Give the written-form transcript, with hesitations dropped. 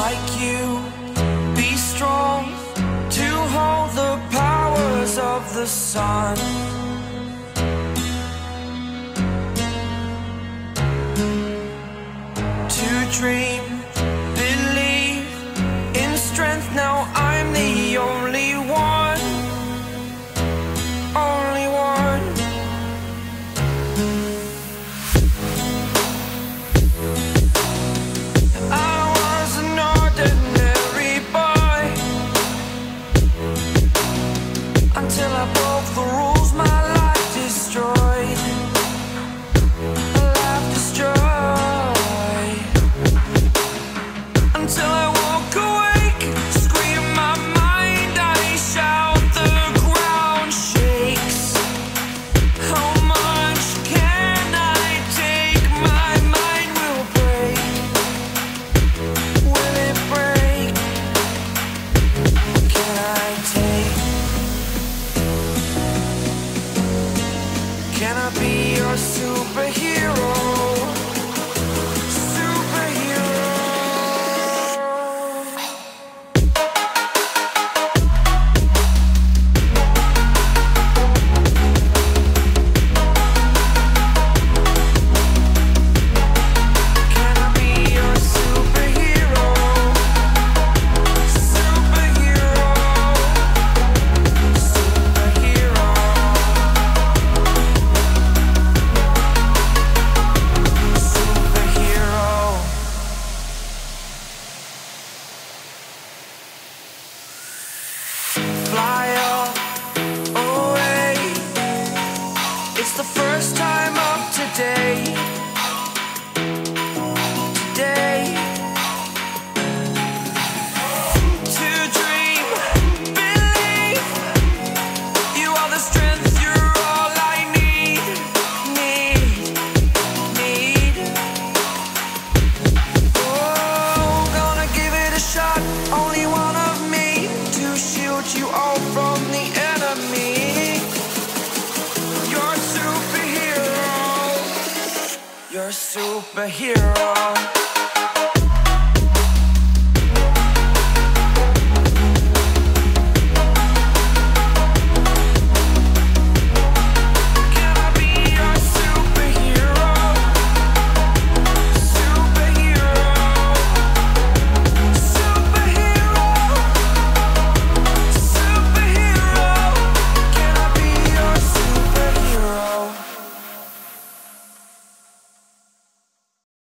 like you, be strong to hold the powers of the sun. To dream, believe in strength, now I'm the only one, only one. I was an ordinary boy until I broke the rules, my life destroyed, a life destroyed. Until I woke awake, scream my mind, I shout, the ground shakes. How much can I take? My mind will break. Will it break? Can I take? Can I be your superhero? Fly away. It's the first time of today. Today. To dream, believe. You are the strength, you're all I need. Oh, gonna give it a shot. Only one of me to shield you all from the enemy. You're a superhero. You're a superhero.